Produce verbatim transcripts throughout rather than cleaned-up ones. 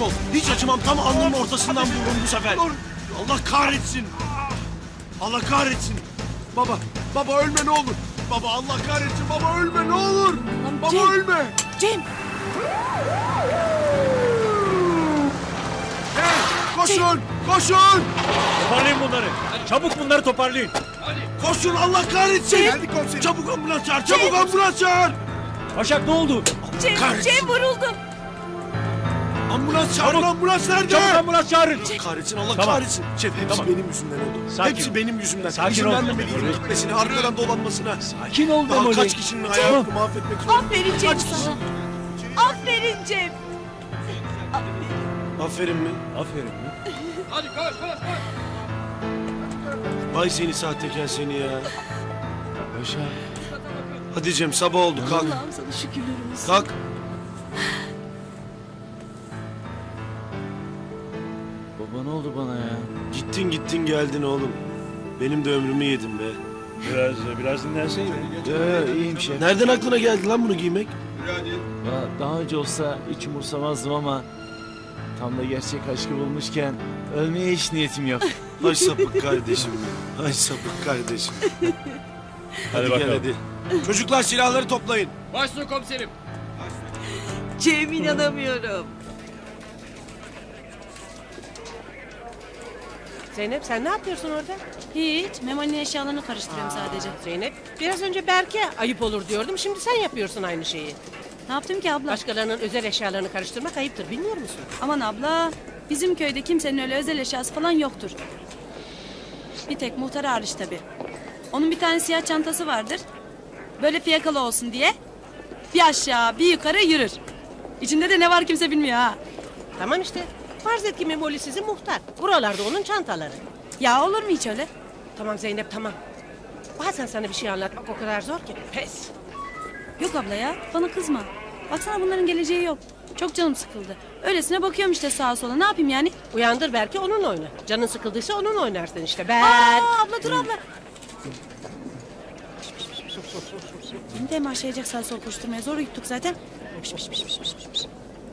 teslim ol. Hiç acımam, tam alnının ortasından vururum bu sefer. Allah kahretsin. Allah kahretsin. Baba, baba ölme ne olur. Baba Allah kahretsin, baba ölme ne olur. Baba Cem. ölme. Cem. Hey, koşun, koşun. Toparlayın bunları. Çabuk bunları toparlayın. Koşun Allah kahretsin. Geldik komiserim. Çabuk ambulans çağır, çabuk Cem. ambulans çağır. Başak ne oldu? Cem, Cem vuruldu. Ambulans çağırın, ambulans nerede? Çabuk ambulans çağırın. Allah kahretsin, Allah Tamam. kahretsin. Şef hepsi Tamam. benim yüzümden oldu. Sakin Hepsi ol. benim yüzümden. Sakin İzin ol. vermemeliydim gitmesine, arkadan dolanmasına. Sakin ol Daha Memoli. kaç kişinin hayatını mahvetmek zorunda. Aferin Cem sana. Aferin Cem. Aferin mi? Aferin mi? Hadi koş koş koş. Vay seni sahtekar seni ya. Başak. Hadi Cem sabah oldu kalk. Allah'ım sana şükürler olsun. Kalk. Baba ne oldu bana ya? Gittin gittin geldin oğlum. Benim de ömrümü yedin be. Biraz biraz dinlenseydin. Ee, iyiyim şef. Nereden aklına geldi lan bunu giymek? Ya daha önce olsa hiç umursamazdım ama tam da gerçek aşkı bulmuşken ölmeye hiç niyetim yok. Ay sapık kardeşim. Ay sapık kardeşim. Hadi, Hadi bakalım. gel hadi. Çocuklar silahları toplayın. Başüstüne komiserim. Cem inanamıyorum. Zeynep sen ne yapıyorsun orada? Hiç. Memoli'nin eşyalarını karıştırıyorum sadece. Zeynep biraz önce Berke ayıp olur diyordum. Şimdi sen yapıyorsun aynı şeyi. Ne yaptım ki abla? Başkalarının özel eşyalarını karıştırmak ayıptır bilmiyor musun? Aman abla. Bizim köyde kimsenin öyle özel eşyası falan yoktur. Bir tek muhtar hariç tabii. Onun bir tane siyah çantası vardır. Böyle fiyakalı olsun diye. Bir aşağı bir yukarı yürür. İçinde de ne var kimse bilmiyor ha. Tamam işte. Farz et ki Memoli sizin muhtar. Buralarda onun çantaları. Ya olur mu hiç öyle? Tamam Zeynep tamam. Bazen sana bir şey anlatmak o kadar zor ki. Pes. Yok abla ya. Bana kızma. Baksana bunların geleceği yok. Çok canım sıkıldı. Öylesine bakıyorum işte sağa sola. Ne yapayım yani? Uyandır belki onunla oyna. Canın sıkıldıysa onunla oynarsın işte. Ben... Aa, abla dur abla. Beni de başlayacak sağ sol koşturmaya. Zor yuttuk zaten. Piş, piş, piş, piş, piş, piş.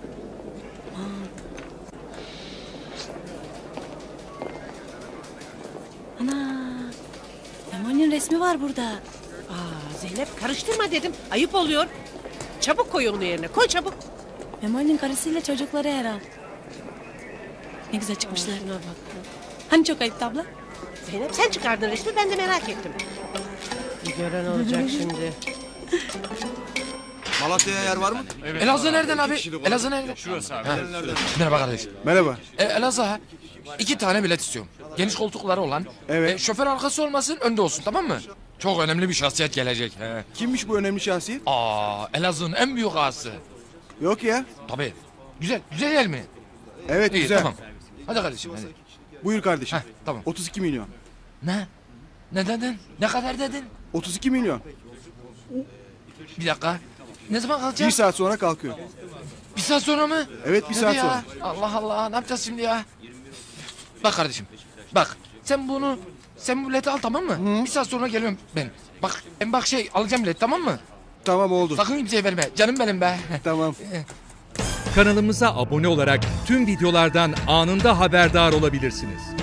Ana. Memoli'nin resmi var burada. Aa, Zeynep karıştırma dedim. Ayıp oluyor. Çabuk koy onu yerine. Koy çabuk. Memoli'nin karısıyla çocukları herhal. Ne güzel çıkmışlar. Şuna bak. Hani çok ayıptı abla? Zeynep sen çıkardın resmi ben de merak ettim. Bir gören olacak şimdi. Malatya'ya yer var mı? Evet. Elazığ nereden abi? Elazığ nereden? Şurası abi. Merhaba kardeş. Merhaba. E, Elazığ ha. İki tane bilet istiyorum. Geniş koltukları olan. Evet. E, şoför arkası olmasın önde olsun tamam mı? Çok önemli bir şahsiyet gelecek. He. Kimmiş bu önemli şahsiyet? Aa, Elazığ'ın en büyük ağası. Yok ya. Tabii. Güzel, güzel yer mi? Evet İyi güzel. tamam. Hadi kardeşim hadi. Buyur kardeşim. Heh, tamam. otuz iki milyon. Ne? Ne dedin? Ne kadar dedin? otuz iki milyon. Bir dakika. Ne zaman Bir kalacağız? saat sonra kalkıyor. Bir saat sonra mı? Evet bir Hadi saat ya. sonra. Allah Allah ne yapacağız şimdi ya? Bak kardeşim. Bak sen bunu sen bu bileti al tamam mı? Hı. Bir saat sonra geliyorum ben. Bak ben bak şey alacağım bileti tamam mı? Tamam oldu. Sakın kimseye verme. Canım benim be. Tamam. Kanalımıza abone olarak tüm videolardan anında haberdar olabilirsiniz.